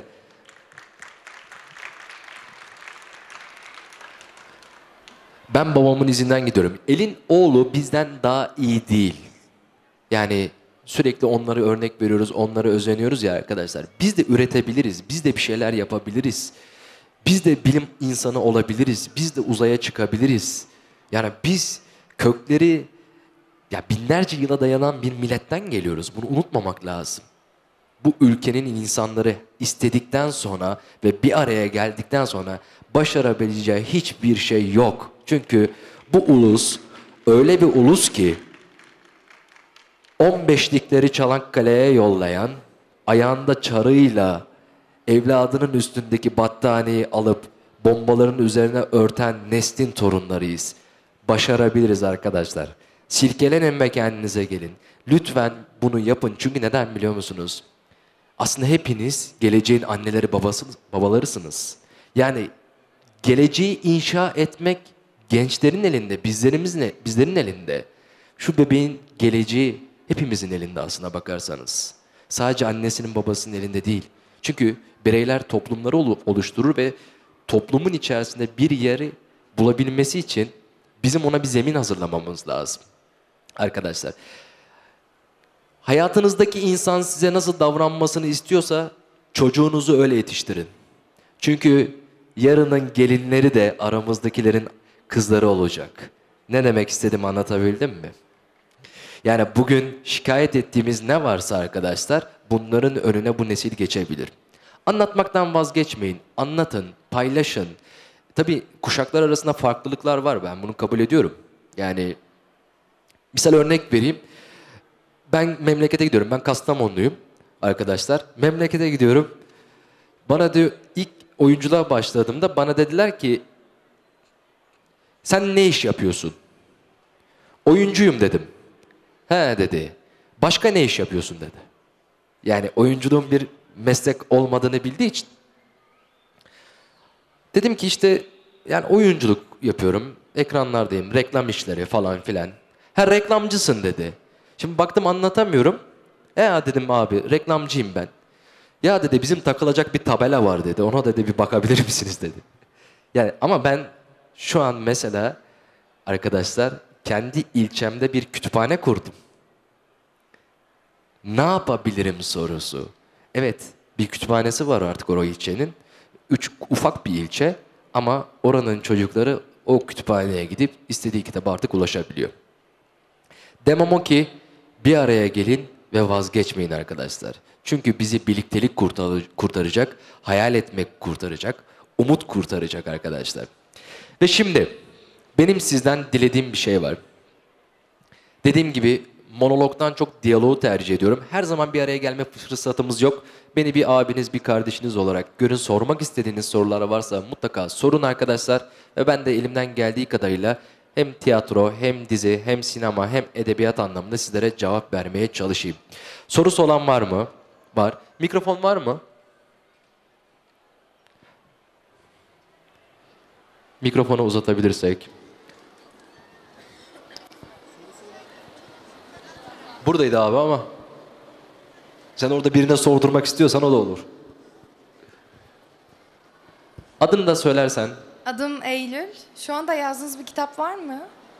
ben babamın izinden gidiyorum. Elin oğlu bizden daha iyi değil. Yani sürekli onları örnek veriyoruz, onları özeniyoruz ya arkadaşlar. Biz de üretebiliriz, biz de bir şeyler yapabiliriz. Biz de bilim insanı olabiliriz, biz de uzaya çıkabiliriz. Yani biz kökleri ya binlerce yıla dayanan bir milletten geliyoruz. Bunu unutmamak lazım. Bu ülkenin insanları istedikten sonra ve bir araya geldikten sonra başarabileceği hiçbir şey yok. Çünkü bu ulus öyle bir ulus ki 15'likleri Çanakkale'ye yollayan, ayağında çarığıyla evladının üstündeki battaniyeyi alıp bombaların üzerine örten neslin torunlarıyız. Başarabiliriz arkadaşlar. Silkelenin ve kendinize gelin. Lütfen bunu yapın. Çünkü neden biliyor musunuz? Aslında hepiniz geleceğin anneleri babalarısınız. Yani geleceği inşa etmek gençlerin elinde, bizlerin elinde. Şu bebeğin geleceği hepimizin elinde aslına bakarsanız. Sadece annesinin babasının elinde değil. Çünkü bireyler toplumları oluşturur ve toplumun içerisinde bir yeri bulabilmesi için bizim ona bir zemin hazırlamamız lazım. Arkadaşlar, hayatınızdaki insan size nasıl davranmasını istiyorsa çocuğunuzu öyle yetiştirin. Çünkü yarının gelinleri de aramızdakilerin kızları olacak. Ne demek istedim, anlatabildim mi? Yani bugün şikayet ettiğimiz ne varsa arkadaşlar bunların önüne bu nesil geçebilir. Anlatmaktan vazgeçmeyin. Anlatın, paylaşın. Tabii kuşaklar arasında farklılıklar var. Ben bunu kabul ediyorum. Yani misal örnek vereyim. Ben memlekete gidiyorum. Ben Kastamonluyum arkadaşlar. Memlekete gidiyorum. Bana diyor ilk oyunculuğa başladığımda bana dediler ki sen ne iş yapıyorsun? Oyuncuyum dedim. He dedi. Başka ne iş yapıyorsun dedi. Yani oyunculuğun bir meslek olmadığını bildiği için. Dedim ki işte yani oyunculuk yapıyorum. Ekranlardayım. Reklam işleri falan filan. Ha reklamcısın dedi. Şimdi baktım anlatamıyorum. Dedim abi reklamcıyım ben. Ya dedi bizim takılacak bir tabela var dedi. Ona dedi bir bakabilir misiniz dedi. Yani ama ben şu an mesela arkadaşlar kendi ilçemde bir kütüphane kurdum. Ne yapabilirim sorusu. Evet bir kütüphanesi var artık o ilçenin. Ufak bir ilçe ama oranın çocukları o kütüphaneye gidip istediği kitaba artık ulaşabiliyor. Demem o ki bir araya gelin ve vazgeçmeyin arkadaşlar. Çünkü bizi birliktelik kurtaracak, hayal etmek kurtaracak, umut kurtaracak arkadaşlar. Ve şimdi benim sizden dilediğim bir şey var. Dediğim gibi monologdan çok diyaloğu tercih ediyorum. Her zaman bir araya gelme fırsatımız yok. Beni bir abiniz, bir kardeşiniz olarak görün, sormak istediğiniz sorular varsa mutlaka sorun arkadaşlar. Ve ben de elimden geldiği kadarıyla hem tiyatro, hem dizi, hem sinema, hem edebiyat anlamında sizlere cevap vermeye çalışayım. Sorusu olan var mı? Var. Mikrofon var mı? Mikrofonu uzatabilirsek. Buradaydı abi ama. Sen orada birine sordurmak istiyorsan o da olur. Adını da söylersen. Adım Eylül. Şu anda yazdığınız bir kitap var mı?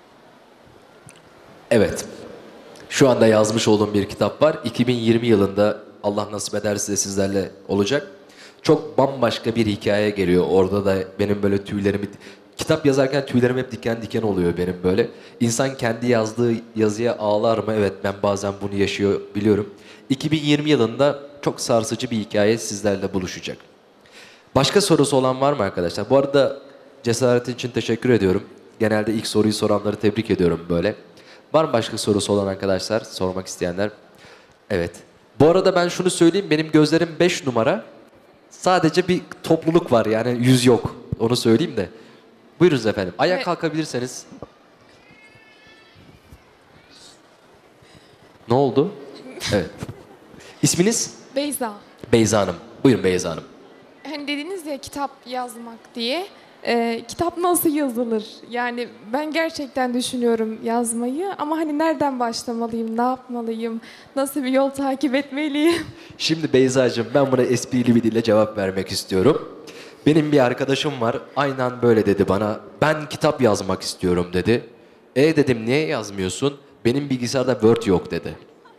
Evet. Şu anda yazmış olduğum bir kitap var. 2020 yılında Allah nasip ederse sizlerle olacak. Çok bambaşka bir hikaye geliyor. Orada da benim böyle tüylerimi... Kitap yazarken tüylerim hep diken diken oluyor benim böyle. İnsan kendi yazdığı yazıya ağlar mı? Evet ben bazen bunu yaşıyor biliyorum. 2020 yılında çok sarsıcı bir hikaye sizlerle buluşacak. Başka sorusu olan var mı arkadaşlar? Bu arada cesaretin için teşekkür ediyorum. Genelde ilk soruyu soranları tebrik ediyorum böyle. Var mı başka sorusu olan arkadaşlar? Sormak isteyenler? Evet. Bu arada ben şunu söyleyeyim. Benim gözlerim 5 numara. Sadece bir topluluk var yani yüz yok. Onu söyleyeyim de. Buyurunuz efendim. Ayağa Evet. kalkabilirseniz. Ne oldu? Evet. İsminiz? Beyza. Beyza Hanım. Buyurun Beyza Hanım. Hani dediniz ya kitap yazmak diye. Kitap nasıl yazılır? Yani ben gerçekten düşünüyorum yazmayı ama hani nereden başlamalıyım, ne yapmalıyım, nasıl bir yol takip etmeliyim? Şimdi Beyzacığım ben buna esprili bir dille cevap vermek istiyorum. Benim bir arkadaşım var. Aynen böyle dedi bana. Ben kitap yazmak istiyorum dedi. Dedim niye yazmıyorsun? Benim bilgisayarda Word yok dedi.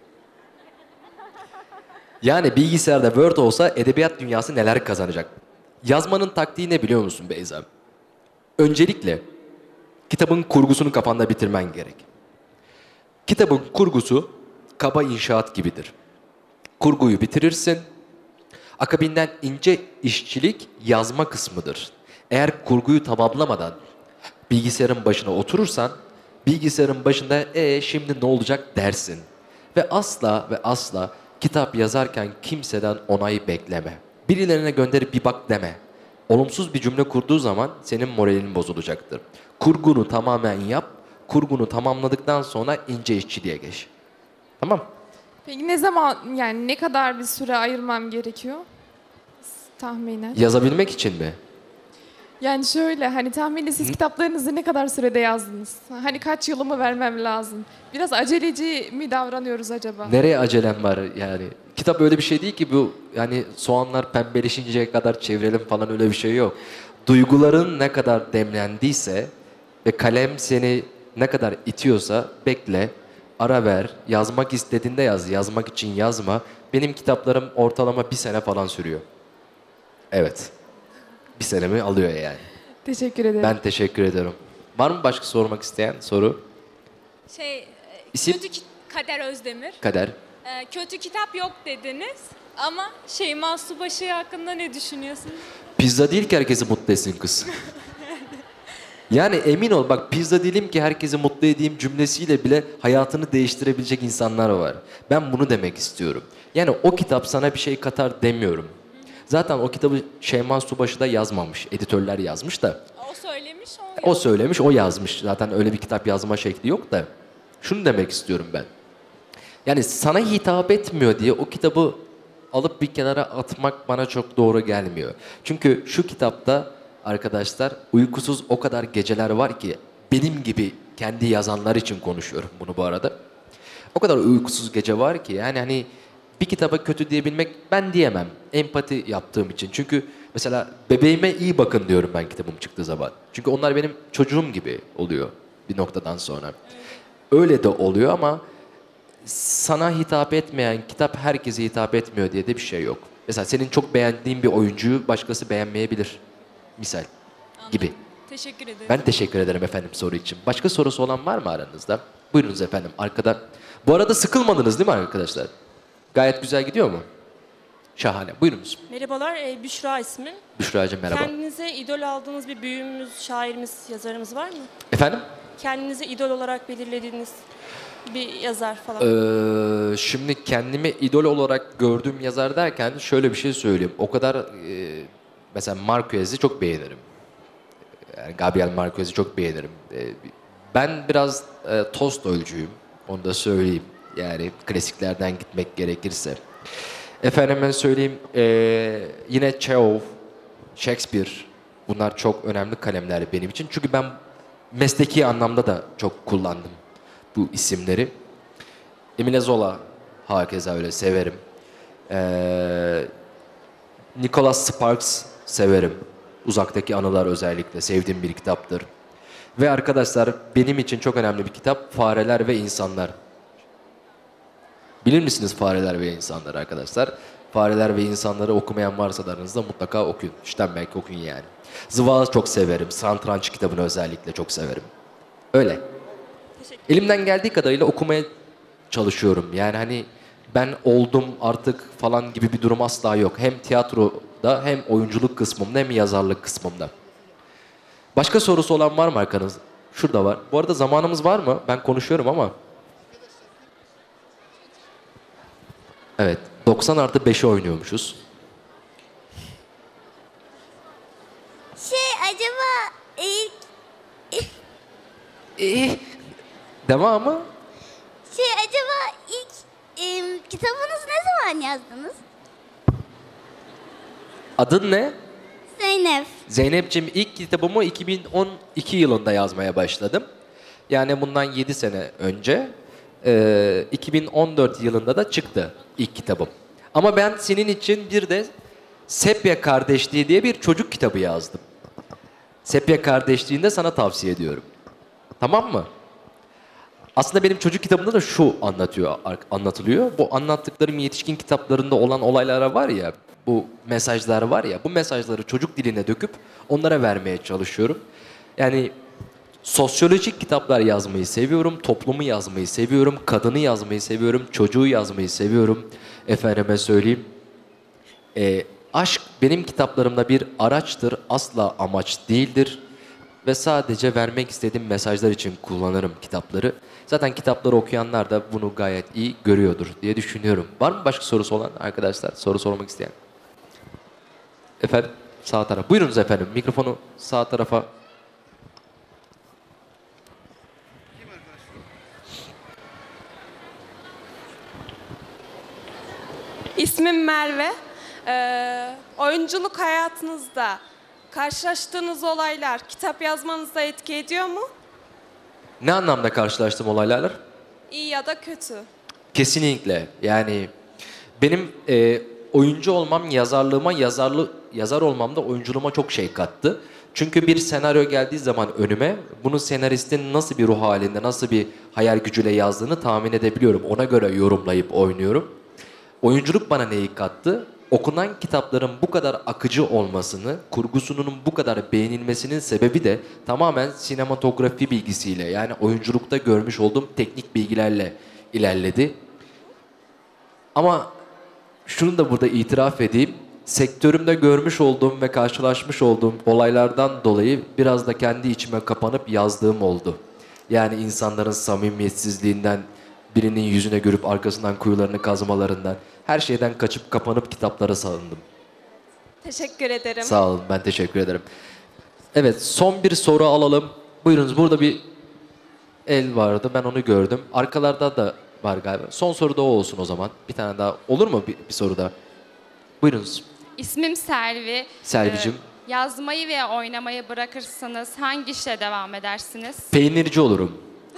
Yani bilgisayarda Word olsa edebiyat dünyası neler kazanacak? Yazmanın taktiği ne biliyor musun Beyza? Öncelikle kitabın kurgusunu kafanda bitirmen gerek. Kitabın kurgusu kaba inşaat gibidir. Kurguyu bitirirsin. Akabinden ince işçilik yazma kısmıdır. Eğer kurguyu tamamlamadan bilgisayarın başına oturursan bilgisayarın başında şimdi ne olacak dersin. Ve asla ve asla kitap yazarken kimseden onay bekleme. Birilerine gönderip bir bak deme. Olumsuz bir cümle kurduğu zaman senin moralin bozulacaktır. Kurgunu tamamen yap. Kurgunu tamamladıktan sonra ince işçiliğe geç. Tamam. Peki ne zaman yani ne kadar bir süre ayırmam gerekiyor? Tahminen. Yazabilmek için mi? Yani şöyle hani tahmini siz kitaplarınızı ne kadar sürede yazdınız? Hani kaç yılımı vermem lazım? Biraz aceleci mi davranıyoruz acaba? Nereye acelem var yani? Kitap öyle bir şey değil ki bu yani soğanlar pembeleşinceye kadar çevirelim falan öyle bir şey yok. Duyguların ne kadar demlendiyse ve kalem seni ne kadar itiyorsa bekle, ara ver, yazmak istediğinde yaz, yazmak için yazma. Benim kitaplarım ortalama 1 sene falan sürüyor. Evet. 1 senemi alıyor yani. Teşekkür ederim. Ben teşekkür ederim. Var mı başka sormak isteyen soru? Şey, İsim? Kader Özdemir. Kader. Kötü kitap yok dediniz ama Şeyma Subaşı hakkında ne düşünüyorsunuz? Pizza değil ki herkesi mutlu etsin kız. Yani emin ol bak pizza değilim ki herkesi mutlu edeyim cümlesiyle bile hayatını değiştirebilecek insanlar var. Ben bunu demek istiyorum. Yani o kitap sana bir şey katar demiyorum. Zaten o kitabı Şeyma Subaşı da yazmamış. Editörler yazmış da. O söylemiş, O söylemiş, o yazmış. Zaten öyle bir kitap yazma şekli yok da. Şunu demek istiyorum ben. Yani sana hitap etmiyor diye o kitabı alıp bir kenara atmak bana çok doğru gelmiyor. Çünkü şu kitapta arkadaşlar uykusuz o kadar geceler var ki benim gibi kendi yazanlar için konuşuyorum bunu bu arada. O kadar uykusuz gece var ki yani hani bir kitaba kötü diyebilmek ben diyemem. Empati yaptığım için. Çünkü mesela bebeğime iyi bakın diyorum ben kitabım çıktığı zaman. Çünkü onlar benim çocuğum gibi oluyor bir noktadan sonra. Öyle de oluyor ama sana hitap etmeyen kitap herkese hitap etmiyor diye de bir şey yok. Mesela senin çok beğendiğin bir oyuncuyu başkası beğenmeyebilir. Misal gibi. Teşekkür ederim. Ben teşekkür ederim efendim soru için. Başka sorusu olan var mı aranızda? Buyurunuz efendim arkada. Bu arada sıkılmadınız değil mi arkadaşlar? Gayet güzel gidiyor mu? Şahane. Buyurunuz. Merhabalar, Büşra ismim. Büşra'cığım merhaba. Kendinize idol aldığınız bir büyüğümüz, şairimiz, yazarımız var mı? Efendim? Kendinize idol olarak belirlediğiniz bir yazar falan. Şimdi kendimi idol olarak gördüğüm yazar derken şöyle bir şey söyleyeyim. O kadar mesela Marquez'i çok beğenirim. Yani Gabriel Marquez'i çok beğenirim. Ben biraz Tolstoy'cuyum. Onu da söyleyeyim. Yani klasiklerden gitmek gerekirse. Efendime söyleyeyim yine Çehov, Shakespeare bunlar çok önemli kalemler benim için. Çünkü ben mesleki anlamda da çok kullandım bu isimleri. Emile Zola hakeza öyle severim. Nicholas Sparks severim. Uzaktaki Anılar özellikle sevdiğim bir kitaptır. Ve arkadaşlar benim için çok önemli bir kitap Fareler ve İnsanlar. Bilir misiniz Fareler ve İnsanlar arkadaşlar? Fareler ve İnsanları okumayan varsa da aranızda mutlaka okuyun. Steinbeck okuyun yani. Zıvağı çok severim. Satranç kitabını özellikle çok severim. Öyle. Elimden geldiği kadarıyla okumaya çalışıyorum. Yani hani ben oldum artık falan gibi bir durum asla yok. Hem tiyatroda hem oyunculuk kısmımda hem yazarlık kısmımda. Başka sorusu olan var mı arkanızda? Şurada var. Bu arada zamanımız var mı? Ben konuşuyorum ama. Evet. 90+5'i oynuyormuşuz. Acaba Devamı? acaba ilk kitabınızı ne zaman yazdınız? Adın ne? Zeynep. Zeynep'ciğim ilk kitabımı 2012 yılında yazmaya başladım. Yani bundan 7 sene önce. 2014 yılında da çıktı ilk kitabım. Ama ben senin için bir de Sepya Kardeşliği diye bir çocuk kitabı yazdım. Sepya Kardeşliği'ni de sana tavsiye ediyorum. Tamam mı? Aslında benim çocuk kitabımda da şu anlatılıyor. Bu anlattıklarım yetişkin kitaplarında olan olaylara var ya, bu mesajlar var ya, bu mesajları çocuk diline döküp onlara vermeye çalışıyorum. Yani sosyolojik kitaplar yazmayı seviyorum, toplumu yazmayı seviyorum, kadını yazmayı seviyorum, çocuğu yazmayı seviyorum. Efendime söyleyeyim. Aşk benim kitaplarımda bir araçtır, asla amaç değildir. Ve sadece vermek istediğim mesajlar için kullanırım kitapları. Zaten kitapları okuyanlar da bunu gayet iyi görüyordur diye düşünüyorum. Var mı başka sorusu olan arkadaşlar? Soru sormak isteyen. Efendim sağ taraf. Buyurunuz efendim. Mikrofonu sağ tarafa. İsmim Merve. Oyunculuk hayatınızda karşılaştığınız olaylar kitap yazmanızda etki ediyor mu? Ne anlamda karşılaştığım olaylarla? İyi ya da kötü. Kesinlikle. Yani benim oyuncu olmam yazarlığıma, yazar olmam da oyunculuğuma çok şey kattı. Çünkü bir senaryo geldiği zaman önüme bunu senaristin nasıl bir ruh halinde, nasıl bir hayal gücüyle yazdığını tahmin edebiliyorum. Ona göre yorumlayıp oynuyorum. Oyunculuk bana neyi kattı? Okunan kitapların bu kadar akıcı olmasını, kurgusunun bu kadar beğenilmesinin sebebi de tamamen sinematografi bilgisiyle yani oyunculukta görmüş olduğum teknik bilgilerle ilerledi. Ama şunu da burada itiraf edeyim. Sektörümde görmüş olduğum ve karşılaşmış olduğum olaylardan dolayı biraz da kendi içime kapanıp yazdığım oldu. Yani insanların samimiyetsizliğinden, birinin yüzüne görüp arkasından kuyularını kazmalarından, her şeyden kaçıp kapanıp kitaplara sığındım. Teşekkür ederim. Sağ olun, ben teşekkür ederim. Evet, son bir soru alalım. Buyurunuz, burada bir el vardı, ben onu gördüm. Arkalarda da var galiba. Son soru da o olsun o zaman. Bir tane daha, olur mu bir soru daha? Buyurunuz. İsmim Selvi. Selvicim. Yazmayı ve oynamayı bırakırsanız hangi işle devam edersiniz? Peynirci olurum.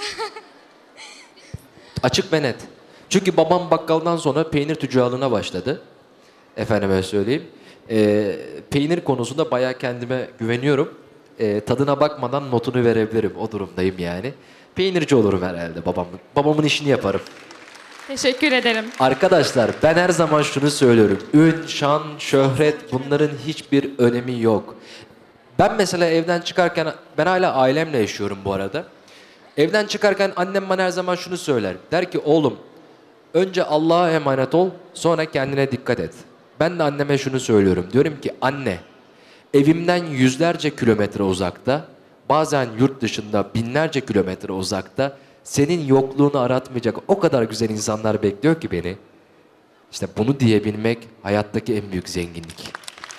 Açık ve net. Çünkü babam bakkaldan sonra peynir tüccarlığına başladı. Efendime söyleyeyim. Peynir konusunda bayağı kendime güveniyorum. Tadına bakmadan notunu verebilirim. O durumdayım yani. Peynirci olurum herhalde babamın. Babamın işini yaparım. Teşekkür ederim. Arkadaşlar ben her zaman şunu söylüyorum. Ün, şan, şöhret bunların hiçbir önemi yok. Ben mesela evden çıkarken, ben hala ailemle yaşıyorum bu arada. Evden çıkarken annem bana her zaman şunu söyler. Der ki oğlum önce Allah'a emanet ol, sonra kendine dikkat et. Ben de anneme şunu söylüyorum. Diyorum ki anne, evimden yüzlerce kilometre uzakta, bazen yurt dışında binlerce kilometre uzakta senin yokluğunu aratmayacak o kadar güzel insanlar bekliyor ki beni. İşte bunu diyebilmek hayattaki en büyük zenginlik.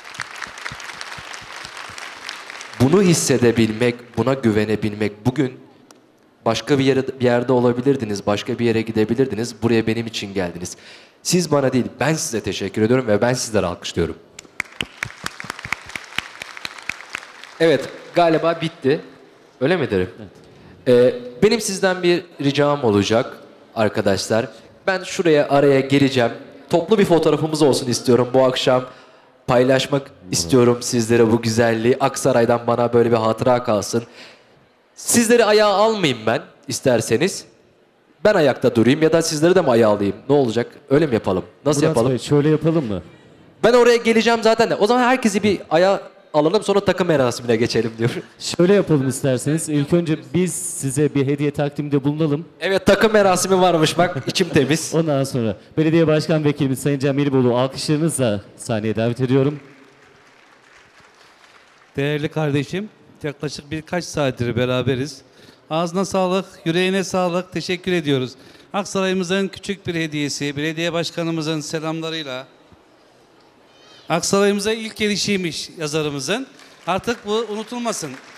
Bunu hissedebilmek, buna güvenebilmek. Bugün başka bir yerde olabilirdiniz, başka bir yere gidebilirdiniz. Buraya benim için geldiniz. Siz bana değil, ben size teşekkür ediyorum ve ben sizleri alkışlıyorum. Evet, galiba bitti. Öyle midir? Evet. Benim sizden bir ricam olacak arkadaşlar. Ben şuraya araya geleceğim. Toplu bir fotoğrafımız olsun istiyorum bu akşam. Paylaşmak istiyorum sizlere bu güzelliği. Aksaray'dan bana böyle bir hatıra kalsın. Sizleri ayağa almayayım ben isterseniz. Ben ayakta durayım ya da sizleri de mi ayağa alayım? Ne olacak? Öyle mi yapalım? Nasıl Murat yapalım? Bey, şöyle yapalım mı? Ben oraya geleceğim zaten de. O zaman herkesi bir ayağa alalım sonra takım merasimine geçelim diyor. Şöyle yapalım isterseniz. İlk önce biz size bir hediye takdimde bulunalım. Evet, takım merasimi varmış bak, içim temiz. Ondan sonra Belediye Başkan Vekilimiz Sayın Cem Melibolu alkışlarınızla sahneye davet ediyorum. Değerli kardeşim, yaklaşık birkaç saattir beraberiz. Ağzına sağlık, yüreğine sağlık, teşekkür ediyoruz. Aksaray'ımızın küçük bir hediyesi, belediye başkanımızın selamlarıyla. Aksaray'ımıza ilk gelişiymiş yazarımızın. Artık bu unutulmasın.